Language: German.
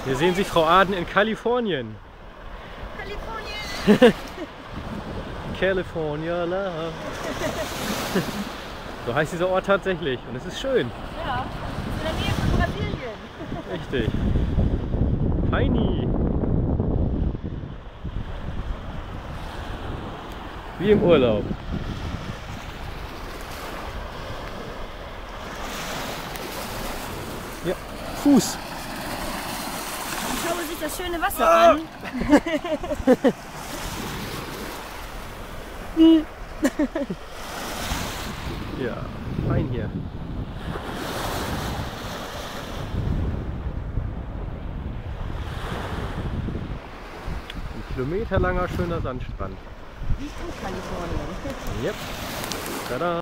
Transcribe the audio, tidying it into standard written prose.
Hier sehen Sie Frau Aden in Kalifornien. Kalifornien! California Love. So heißt dieser Ort tatsächlich und es ist schön. Ja, in der Nähe von Brasilien. Richtig. Feini. Wie im Urlaub. Ja, Fuß. Schaue sich das schöne Wasser an. Ja, fein hier. Ein kilometerlanger schöner Sandstrand. Wie in Kalifornien. Yep. Tada.